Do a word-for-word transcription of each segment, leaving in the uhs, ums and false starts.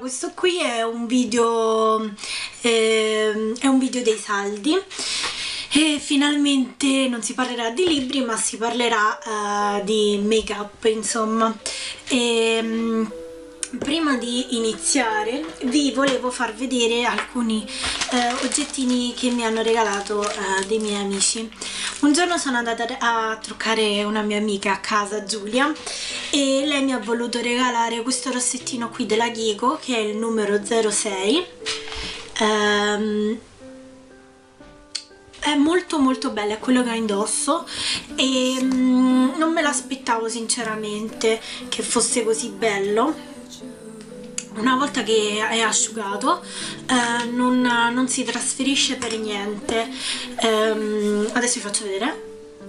questo qui è un video eh, è un video dei saldi e finalmente non si parlerà di libri ma si parlerà uh, di make up, insomma. E, um, prima di iniziare vi volevo far vedere alcuni uh, oggettini che mi hanno regalato uh, dei miei amici. Un giorno sono andata a truccare una mia amica a casa, Giulia, e lei mi ha voluto regalare questo rossettino qui della Kiko, che è il numero zero sei. um, È molto molto bella, è quello che ho indosso e mm, non me l'aspettavo sinceramente che fosse così bello. Una volta che è asciugato eh, non, non si trasferisce per niente. ehm, adesso vi faccio vedere.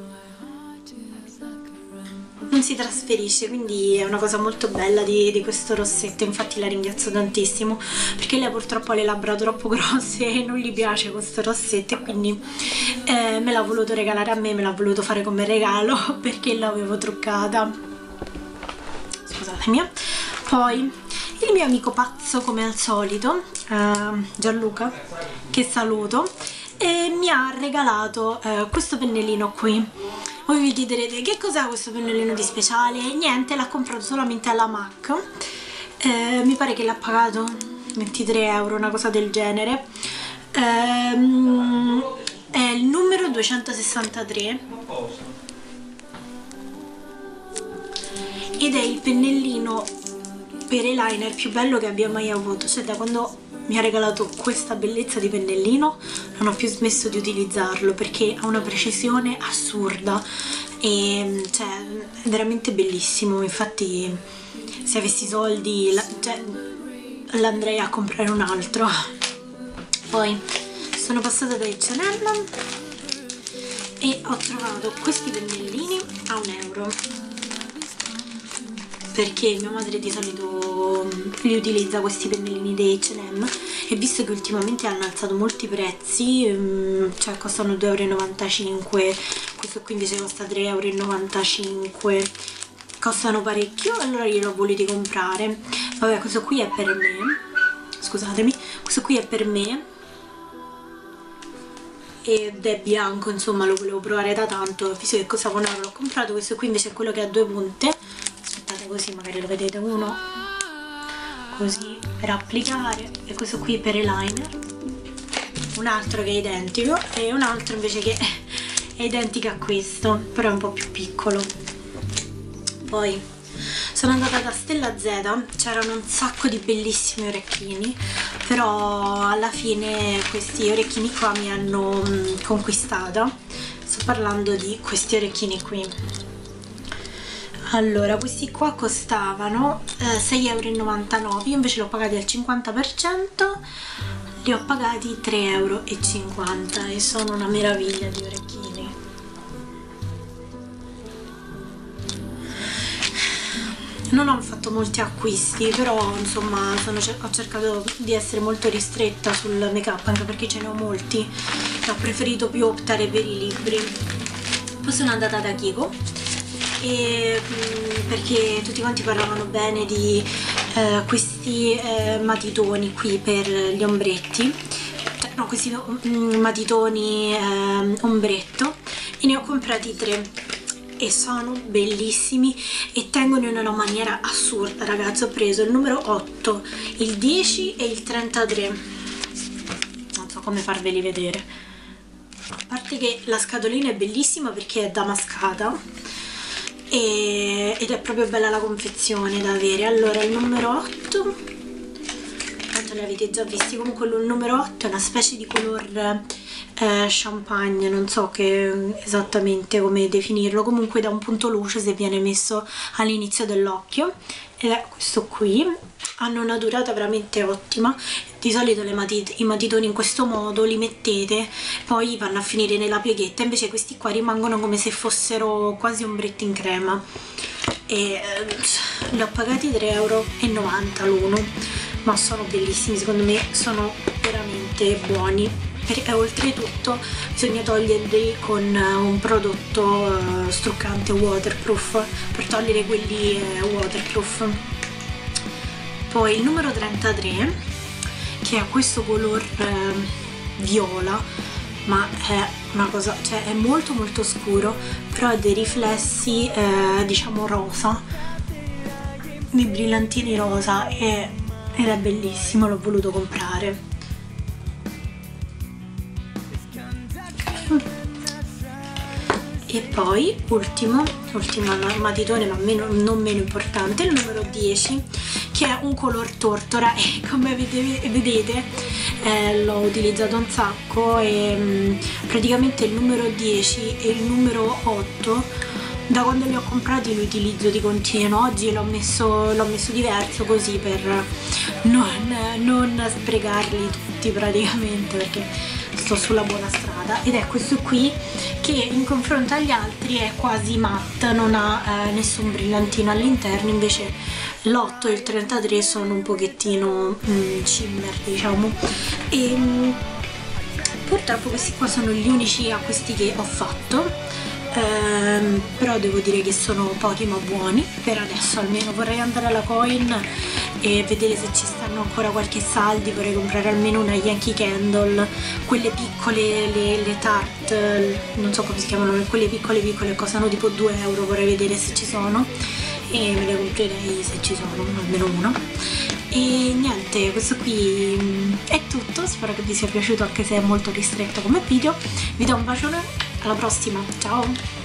Non si trasferisce, quindi è una cosa molto bella di, di questo rossetto. Infatti la ringrazio tantissimo perché lei purtroppo ha le labbra troppo grosse e non gli piace questo rossetto, e quindi eh, me l'ha voluto regalare a me, me l'ha voluto fare come regalo perché l'avevo truccata. Scusatemi. Poi il mio amico pazzo, come al solito, uh, Gianluca, che saluto, e mi ha regalato uh, questo pennellino qui. Voi vi chiederete che cos'è questo pennellino di speciale? Niente, l'ha comprato solamente alla MAC. Eh, mi pare che l'ha pagato ventitré euro, una cosa del genere. Eh, è il numero duecentosessantatré ed è il pennellino per eyeliner più bello che abbia mai avuto. Cioè, da quando mi ha regalato questa bellezza di pennellino non ho più smesso di utilizzarlo perché ha una precisione assurda e cioè, è veramente bellissimo. Infatti se avessi soldi la, cioè, l'andrei a comprare un altro. Poi sono passata da acca e emme e ho trovato questi pennellini a un euro perché mia madre di solito li utilizza questi pennellini di acca e emme, e visto che ultimamente hanno alzato molti prezzi, cioè costano due e novantacinque euro, questo qui invece costa tre e novantacinque euro, costano parecchio, allora gliel'ho voluti comprare. Vabbè, questo qui è per me, scusatemi, questo qui è per me ed è bianco, insomma lo volevo provare da tanto, visto che costava un euro l'ho comprato. Questo qui invece è quello che ha due punte, così magari lo vedete, uno così per applicare e questo qui per eyeliner, un altro che è identico e un altro invece che è identico a questo però è un po' più piccolo. Poi sono andata da Stella Z, c'erano un sacco di bellissimi orecchini, però alla fine questi orecchini qua mi hanno mh, conquistata. Sto parlando di questi orecchini qui. Allora, questi qua costavano eh, sei e novantanove euro, io invece li ho pagati al cinquanta per cento, li ho pagati tre e cinquanta euro e sono una meraviglia di orecchini. Non ho fatto molti acquisti, però insomma sono, ho cercato di essere molto ristretta sul make up, anche perché ce ne ho molti, ho preferito più optare per i libri. Poi sono andata da Kiko e, mh, perché tutti quanti parlavano bene di eh, questi eh, matitoni qui per gli ombretti, cioè, no, questi mh, matitoni eh, ombretto, e ne ho comprati tre e sono bellissimi e tengono in una maniera assurda, ragazzi. Ho preso il numero otto, il dieci e il trentatré, non so come farveli vedere, a parte che la scatolina è bellissima perché è damascata e, ed è proprio bella la confezione da avere. Allora, il numero otto, tanto li avete già visti, comunque il numero otto è una specie di color eh, champagne, non so che esattamente come definirlo, comunque da un punto luce se viene messo all'inizio dell'occhio, ed è questo qui. Hanno una durata veramente ottima. Di solito le matit i matitoni in questo modo li mettete, poi vanno a finire nella pieghetta, invece questi qua rimangono come se fossero quasi ombretti in crema e eh, li ho pagati tre e novanta euro l'uno, ma sono bellissimi, secondo me sono veramente buoni. E oltretutto bisogna toglierli con un prodotto uh, struccante waterproof per togliere quelli uh, waterproof. poi il numero trentatré, che è questo color eh, viola, ma è una cosa, cioè è molto molto scuro, però ha dei riflessi eh, diciamo rosa, dei brillantini rosa, e, ed è bellissimo, l'ho voluto comprare. E poi ultimo, ultimo matitone, ma meno, non meno importante, il numero dieci, che è un color tortora, e come vedete, vedete eh, l'ho utilizzato un sacco, e mh, praticamente il numero dieci e il numero otto da quando li ho comprati li utilizzo di continuo. Oggi l'ho messo, l'ho messo diverso, così per non, non sprecarli tutti praticamente, perché sto sulla buona strada. Ed è questo qui, che in confronto agli altri è quasi matte, non ha eh, nessun brillantino all'interno, invece l'otto e il trentatré sono un pochettino mm, shimmer, diciamo. E mm, purtroppo questi qua sono gli unici acquisti che ho fatto. Ehm, però devo dire che sono pochi ma buoni per adesso, almeno. Vorrei andare alla Coin e vedere se ci stanno ancora qualche saldi. Vorrei comprare almeno una Yankee Candle, quelle piccole, le, le Tarte, non so come si chiamano, quelle piccole piccole costano tipo due euro. Vorrei vedere se ci sono e me le comprerei se ci sono, almeno una. E niente, questo qui è tutto, spero che vi sia piaciuto, anche se è molto ristretto come video. Vi do un bacione, alla prossima, ciao!